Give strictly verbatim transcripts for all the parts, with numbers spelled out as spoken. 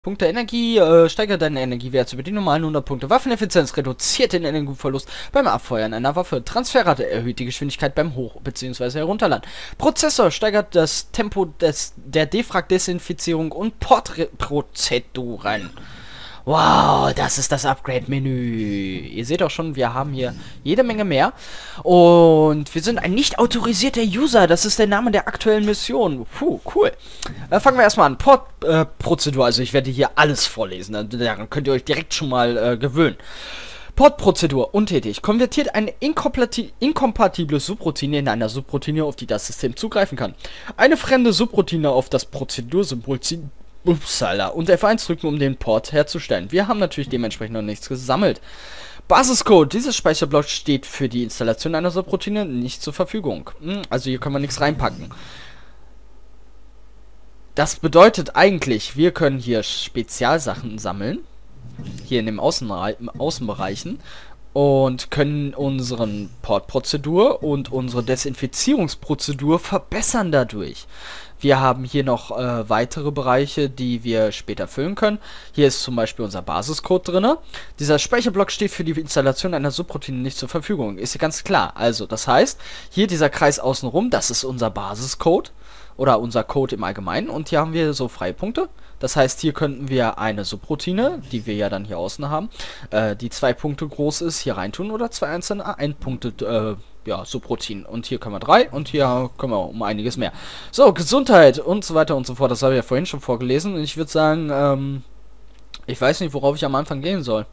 Punkte Energie, äh, steigert deinen Energiewert über die normalen hundert Punkte. Waffeneffizienz reduziert den Energieverlust beim Abfeuern einer Waffe. Transferrate erhöht die Geschwindigkeit beim Hoch- bzw. Herunterladen. Prozessor steigert das Tempo des, der Defrag-Desinfizierung und Portprozeduren. Wow, das ist das Upgrade-Menü. Ihr seht auch schon, wir haben hier jede Menge mehr. Und wir sind ein nicht autorisierter User. Das ist der Name der aktuellen Mission. Puh, cool. Äh, fangen wir erstmal an. Port-Prozedur. Äh, also ich werde hier alles vorlesen. Daran könnt ihr euch direkt schon mal äh, gewöhnen. Portprozedur. Untätig. Konvertiert eine inkompatible Subroutine in einer Subroutine, auf die das System zugreifen kann. Eine fremde Subroutine auf das Prozedursymbol ziehen. Upsala. Und F eins drücken, um den Port herzustellen. Wir haben natürlich dementsprechend noch nichts gesammelt. Basiscode. Dieses Speicherblock steht für die Installation einer Subroutine nicht zur Verfügung. Also hier können wir nichts reinpacken. Das bedeutet eigentlich, wir können hier Spezialsachen sammeln. Hier in den Außenre- Außenbereichen. Und können unseren Portprozedur und unsere Desinfizierungsprozedur verbessern dadurch. Wir haben hier noch äh, weitere Bereiche, die wir später füllen können. Hier ist zum Beispiel unser Basiscode drin. Dieser Speicherblock steht für die Installation einer Subroutine nicht zur Verfügung. Ist ja ganz klar. Also, das heißt, hier dieser Kreis außenrum, das ist unser Basiscode. Oder unser Code im Allgemeinen. Und hier haben wir so freie Punkte. Das heißt, hier könnten wir eine Subroutine, die wir ja dann hier außen haben, äh, die zwei Punkte groß ist, hier reintun. Oder zwei einzelne ein Punkte, äh, ja, Subroutinen. Und hier können wir drei und hier können wir um einiges mehr. So, Gesundheit und so weiter und so fort. Das habe ich ja vorhin schon vorgelesen. Und ich würde sagen, ähm, ich weiß nicht, worauf ich am Anfang gehen soll.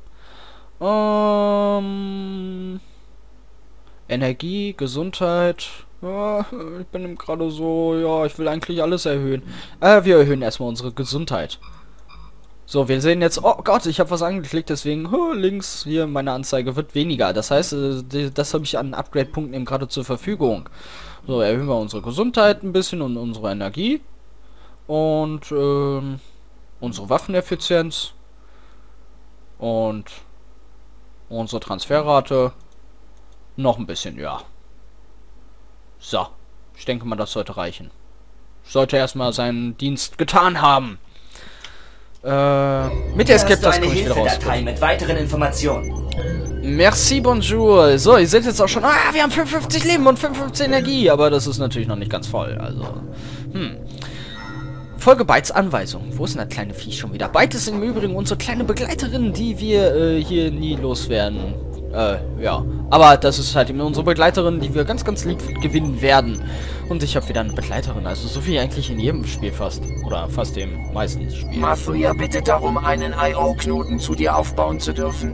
Ähm, Energie, Gesundheit. Ja, ich bin gerade so, ja, ich will eigentlich alles erhöhen. Äh, wir erhöhen erstmal unsere Gesundheit. So, wir sehen jetzt, oh Gott, ich habe was angeklickt, deswegen, huh, links hier meine Anzeige wird weniger. Das heißt, äh, die, das habe ich an Upgrade-Punkten eben gerade zur Verfügung. So, erhöhen wir unsere Gesundheit ein bisschen und unsere Energie. Und, ähm, unsere Waffeneffizienz. Und unsere Transferrate. Noch ein bisschen, ja. So, ich denke mal, das sollte reichen. Sollte erstmal seinen Dienst getan haben. Äh, mit der Escape das komme ich wieder raus. Mit weiteren Informationen. Merci, bonjour. So, ihr seht jetzt auch schon, ah, wir haben fünfundfünfzig Leben und fünfundfünfzig Energie, aber das ist natürlich noch nicht ganz voll, also, hm. Folge Bytes Anweisung. Wo ist denn das kleine Viech schon wieder? Byte ist im Übrigen unsere kleine Begleiterin, die wir äh, hier nie loswerden. Äh, ja. Aber das ist halt eben unsere Begleiterin, die wir ganz, ganz lieb gewinnen werden. Und ich habe wieder eine Begleiterin, also so wie eigentlich in jedem Spiel fast. Oder fast dem meisten Spiel. Mafuia bittet darum, einen I O-Knoten zu dir aufbauen zu dürfen.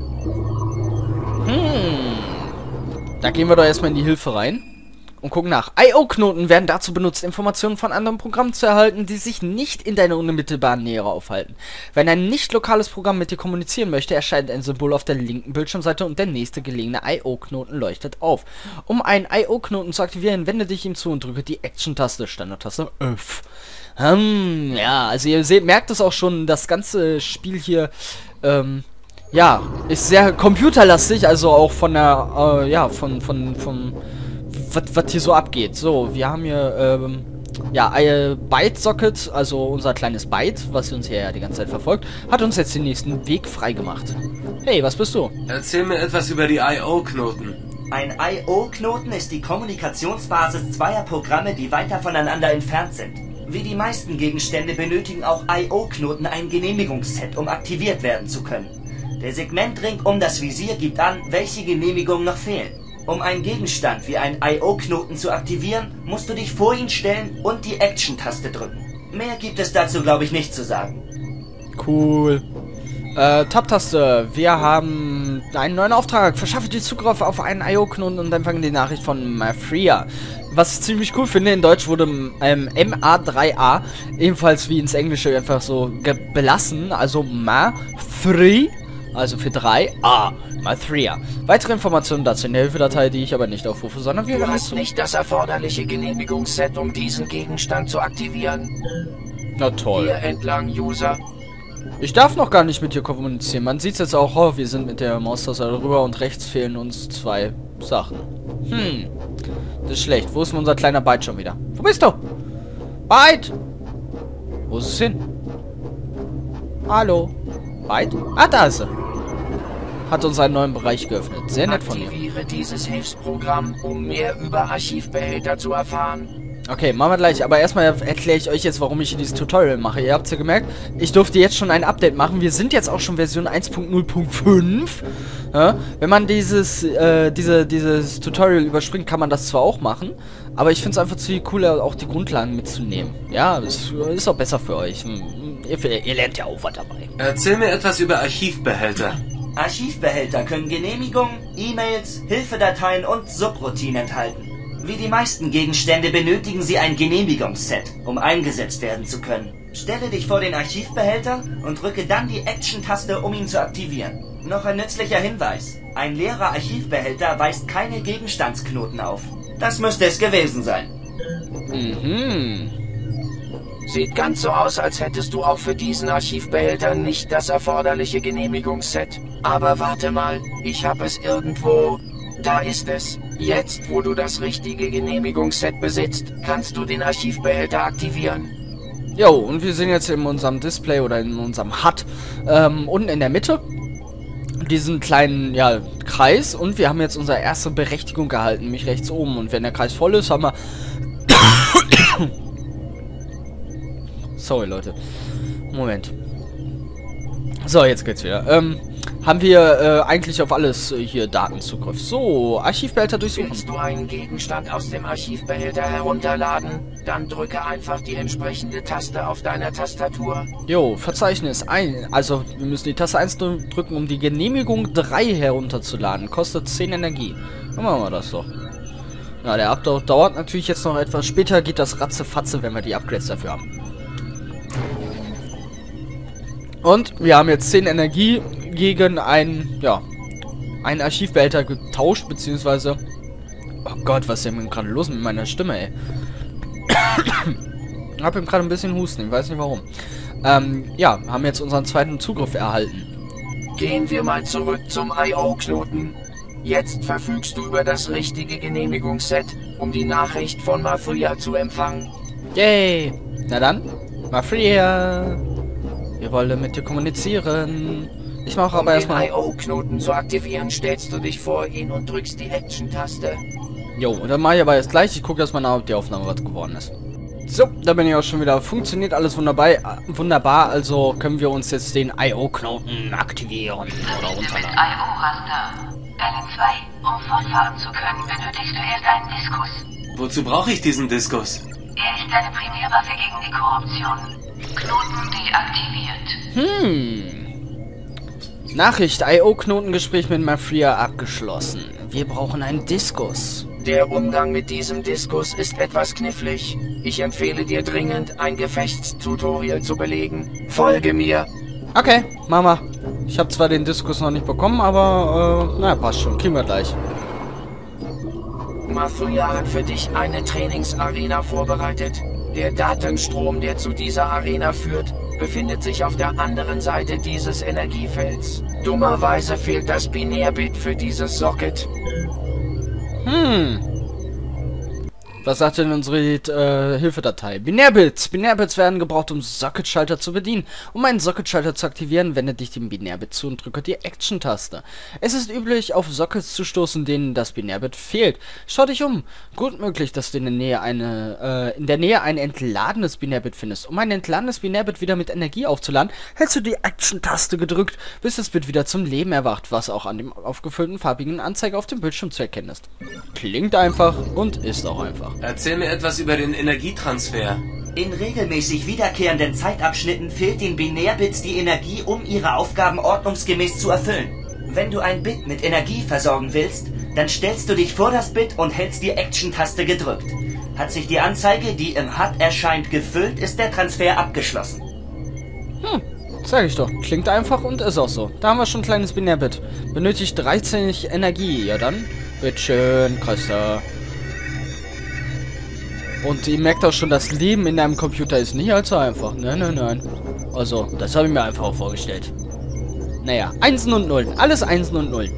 Hm. Da gehen wir doch erstmal in die Hilfe rein. Und gucken nach. I O-Knoten werden dazu benutzt, Informationen von anderen Programmen zu erhalten, die sich nicht in deiner unmittelbaren Nähe aufhalten. Wenn ein nicht lokales Programm mit dir kommunizieren möchte, erscheint ein Symbol auf der linken Bildschirmseite und der nächste gelegene I O-Knoten leuchtet auf. Um einen I O-Knoten zu aktivieren, wende dich ihm zu und drücke die Action-Taste, Standard-Taste F. Hm, ja, also ihr seht, merkt es auch schon, das ganze Spiel hier, ähm, ja, ist sehr computerlastig, also auch von der, äh, ja, von, von, von, was hier so abgeht. So, wir haben hier, ähm, ja, ein Byte-Socket, also unser kleines Byte, was uns hier ja die ganze Zeit verfolgt, hat uns jetzt den nächsten Weg freigemacht. Hey, was bist du? Erzähl mir etwas über die I O-Knoten. Ein I O-Knoten ist die Kommunikationsbasis zweier Programme, die weiter voneinander entfernt sind. Wie die meisten Gegenstände benötigen auch I O-Knoten ein Genehmigungsset, um aktiviert werden zu können. Der Segmentring um das Visier gibt an, welche Genehmigungen noch fehlen. Um einen Gegenstand wie einen I O-Knoten zu aktivieren, musst du dich vor ihn stellen und die Action-Taste drücken. Mehr gibt es dazu, glaube ich, nicht zu sagen. Cool. Äh, Tab-Taste. Wir haben einen neuen Auftrag. Verschaffe dir Zugriff auf einen I O-Knoten und empfange die Nachricht von Mafuia. Was ich ziemlich cool finde, in Deutsch wurde ähm, M A drei A ebenfalls wie ins Englische einfach so belassen. Also Ma-Free, also für drei A. Mafuia. Weitere Informationen dazu in der Hilfedatei, die ich aber nicht aufrufe, sondern wir Du werden hast nicht das erforderliche Genehmigungsset, um diesen Gegenstand zu aktivieren. Na toll. Hier entlang, User. Ich darf noch gar nicht mit dir kommunizieren. Man sieht es jetzt auch, oh, wir sind mit der Maustaste drüber und rechts fehlen uns zwei Sachen. Hm. Das ist schlecht. Wo ist denn unser kleiner Byte schon wieder? Wo bist du? Byte! Wo ist es hin? Hallo. Weit? Ah, da ist sie. Hat uns einen neuen Bereich geöffnet. Sehr nett von ihr. Aktiviere dieses Hilfsprogramm, um mehr über Archivbehälter zu erfahren. Okay, machen wir gleich. Aber erstmal erkläre ich euch jetzt, warum ich hier dieses Tutorial mache. Ihr habt es ja gemerkt, ich durfte jetzt schon ein Update machen. Wir sind jetzt auch schon Version eins Punkt null Punkt fünf. Ja, wenn man dieses, äh, diese, dieses Tutorial überspringt, kann man das zwar auch machen. Aber ich finde es einfach zu cooler, auch die Grundlagen mitzunehmen. Ja, es ist auch besser für euch. Ihr, ihr lernt ja auch was dabei. Erzähl mir etwas über Archivbehälter. Archivbehälter können Genehmigungen, E-Mails, Hilfedateien und Subroutinen enthalten. Wie die meisten Gegenstände benötigen sie ein Genehmigungsset, um eingesetzt werden zu können. Stelle dich vor den Archivbehälter und drücke dann die Action-Taste, um ihn zu aktivieren. Noch ein nützlicher Hinweis. Ein leerer Archivbehälter weist keine Gegenstandsknoten auf. Das müsste es gewesen sein. Mhm. Sieht ganz so aus, als hättest du auch für diesen Archivbehälter nicht das erforderliche Genehmigungsset. Aber warte mal, ich habe es irgendwo. Da ist es. Jetzt, wo du das richtige Genehmigungsset besitzt, kannst du den Archivbehälter aktivieren. Jo, und wir sehen jetzt in unserem Display oder in unserem H U D ähm, unten in der Mitte diesen kleinen, ja, Kreis. Und wir haben jetzt unsere erste Berechtigung erhalten, nämlich rechts oben. Und wenn der Kreis voll ist, haben wir... Sorry, Leute. Moment. So, jetzt geht's wieder. Ähm, haben wir äh, eigentlich auf alles äh, hier Datenzugriff. So, Archivbehälter durchsuchen. Willst du einen Gegenstand aus dem Archivbehälter herunterladen? Dann drücke einfach die entsprechende Taste auf deiner Tastatur. Jo, Verzeichnis ein. Also, wir müssen die Taste eins drücken, um die Genehmigung drei herunterzuladen. Kostet zehn Energie. Dann machen wir das doch. Na, der Update dauert natürlich jetzt noch etwas. Später geht das ratzefatze, wenn wir die Upgrades dafür haben. Und wir haben jetzt zehn Energie gegen ein, ja, einen Archivbehälter getauscht, beziehungsweise... Oh Gott, was ist denn gerade los mit meiner Stimme, ey? Ich hab ihm gerade ein bisschen Husten, ich weiß nicht warum. Ähm, ja, haben jetzt unseren zweiten Zugriff erhalten. Gehen wir mal zurück zum I O-Knoten. Jetzt verfügst du über das richtige Genehmigungsset, um die Nachricht von Mafria zu empfangen. Yay! Na dann, Mafria! Wir wollen mit dir kommunizieren. Ich mache aber um erstmal... den I O-Knoten zu aktivieren, stellst du dich vor ihn und drückst die Action-Taste. Jo, und dann mache ich aber jetzt gleich. Ich gucke erstmal nach, ob die Aufnahme was geworden ist. So, da bin ich auch schon wieder. Funktioniert alles wunderbar. Äh, wunderbar, also können wir uns jetzt den I O-Knoten aktivieren oder runterladen. Mit I O-Raster. Teil zwei. Um fortfahren zu können, benötigst du erst einen Diskus. Wozu brauche ich diesen Diskus? Er ist deine Primärwaffe gegen die Korruption. Knoten deaktiviert. Hm. Nachricht. I O-Knotengespräch mit Mafria abgeschlossen. Wir brauchen einen Diskus. Der Umgang mit diesem Diskus ist etwas knifflig. Ich empfehle dir dringend, ein Gefechtstutorial zu belegen. Folge mir. Okay, Mama. Ich habe zwar den Diskus noch nicht bekommen, aber, äh, naja, passt schon. Kriegen wir gleich. Mafria hat für dich eine Trainingsarena vorbereitet. Der Datenstrom, der zu dieser Arena führt, befindet sich auf der anderen Seite dieses Energiefelds. Dummerweise fehlt das Binärbit für dieses Socket. Hm. Was sagt denn unsere äh, Hilfedatei? Binärbits. Binärbits werden gebraucht, um Socketschalter zu bedienen. Um einen Socketschalter zu aktivieren, wende dich dem Binärbit zu und drücke die Action-Taste. Es ist üblich, auf Sockets zu stoßen, denen das Binärbit fehlt. Schau dich um. Gut möglich, dass du in der Nähe eine, äh, in der Nähe ein entladenes Binärbit findest. Um ein entladenes Binärbit wieder mit Energie aufzuladen, hältst du die Action-Taste gedrückt, bis das Bit wieder zum Leben erwacht, was auch an dem aufgefüllten farbigen Anzeige auf dem Bildschirm zu erkennen ist. Klingt einfach und ist auch einfach. Erzähl mir etwas über den Energietransfer. In regelmäßig wiederkehrenden Zeitabschnitten fehlt den Binärbits die Energie, um ihre Aufgaben ordnungsgemäß zu erfüllen. Wenn du ein Bit mit Energie versorgen willst, dann stellst du dich vor das Bit und hältst die Action-Taste gedrückt. Hat sich die Anzeige, die im H U D erscheint, gefüllt, ist der Transfer abgeschlossen. Hm, sag ich doch. Klingt einfach und ist auch so. Da haben wir schon ein kleines Binärbit. Benötigt dreizehn Energie. Ja dann, bitteschön, Kröster. Und ihr merkt auch schon, das Leben in einem Computer ist nicht allzu einfach. Nein, nein, nein. Also, das habe ich mir einfach auch vorgestellt. Naja, Einsen und Nullen. Alles Einsen und Nullen.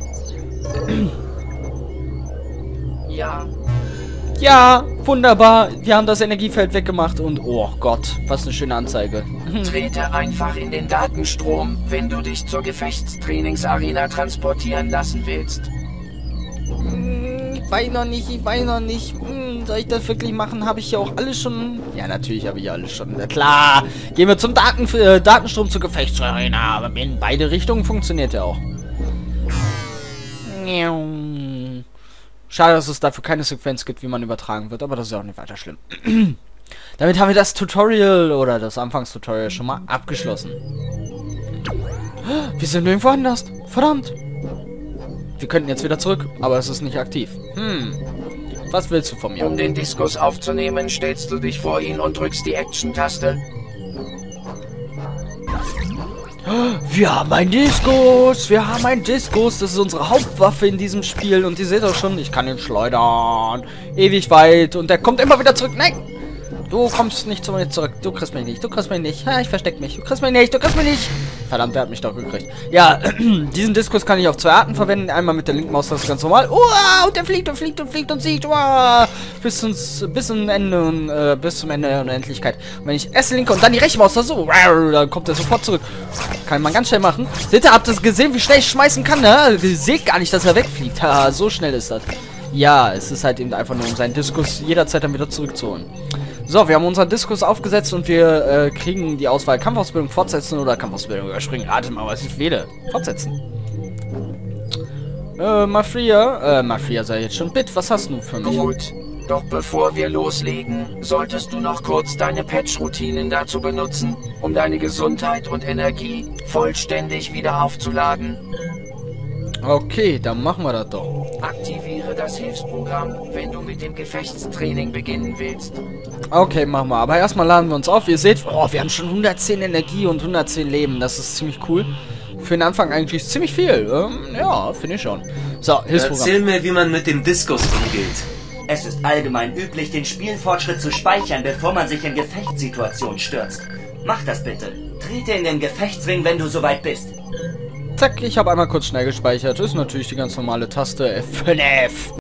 Ja. Ja, wunderbar. Wir haben das Energiefeld weggemacht und... Oh Gott, was eine schöne Anzeige. Trete einfach in den Datenstrom, wenn du dich zur Gefechtstrainingsarena transportieren lassen willst. Ich weiß noch nicht, ich weiß noch nicht. Hm, soll ich das wirklich machen? Habe ich ja auch alles schon... Ja, natürlich habe ich ja alles schon. Na klar. Gehen wir zum Daten, äh, Datenstrom zur Gefechtsarena. Aber in beide Richtungen funktioniert er auch. Schade, dass es dafür keine Sequenz gibt, wie man übertragen wird. Aber das ist ja auch nicht weiter schlimm. Damit haben wir das Tutorial oder das Anfangstutorial schon mal abgeschlossen. Wir sind irgendwo anders. Verdammt. Wir könnten jetzt wieder zurück, aber es ist nicht aktiv. Hm. Was willst du von mir? Um den Diskus aufzunehmen, stellst du dich vor ihn und drückst die Action-Taste. Wir haben einen Diskus! Wir haben einen Diskus! Das ist unsere Hauptwaffe in diesem Spiel. Und ihr seht auch schon, ich kann ihn schleudern. Ewig weit. Und der kommt immer wieder zurück. Nein! Du kommst nicht zu mir zurück. Du kriegst mich nicht. Du kriegst mich nicht. Ha, ich versteck mich. Du kriegst mich nicht. Du kriegst mich nicht. Verdammt, der hat mich doch gekriegt. Ja, diesen Diskus kann ich auf zwei Arten verwenden. Einmal mit der linken Maustaste ganz normal. Uah, und der fliegt und fliegt und fliegt und sieht. Uah, bis, ins, bis, zum Ende und, äh, bis zum Ende der Unendlichkeit. Und wenn ich S linke und dann die rechte Maustaste so, dann kommt er sofort zurück. Kann man ganz schnell machen. Seht ihr, habt ihr gesehen, wie schnell ich schmeißen kann? Ne? Ihr seht gar nicht, dass er wegfliegt. Ha, so schnell ist das. Ja, es ist halt eben einfach nur, um seinen Diskus jederzeit dann wieder zurückzuholen. So, wir haben unseren Diskus aufgesetzt und wir äh, kriegen die Auswahl Kampfausbildung fortsetzen oder Kampfausbildung überspringen. Rate mal, was ich wähle. Fortsetzen. Äh, Mafia. Äh, Mafia sei jetzt schon. Bit, was hast du für mich? Gut. Doch bevor wir loslegen, solltest du noch kurz deine Patch-Routinen dazu benutzen, um deine Gesundheit und Energie vollständig wieder aufzuladen. Okay, dann machen wir das doch. Aktiviere das Hilfsprogramm, wenn du mit dem Gefechtstraining beginnen willst. Okay, machen wir. Aber erstmal laden wir uns auf. Ihr seht, oh, wir haben schon hundertzehn Energie und hundertzehn Leben. Das ist ziemlich cool. Für den Anfang eigentlich ziemlich viel. Ähm, ja, finde ich schon. So, Hilfsprogramm. Erzähl mir, wie man mit dem Diskus umgeht. Es ist allgemein üblich, den Spielfortschritt zu speichern, bevor man sich in Gefechtssituationen stürzt. Mach das bitte. Trete in den Gefechtsring, wenn du soweit bist. Zack, ich habe einmal kurz schnell gespeichert. Ist natürlich die ganz normale Taste F fünf.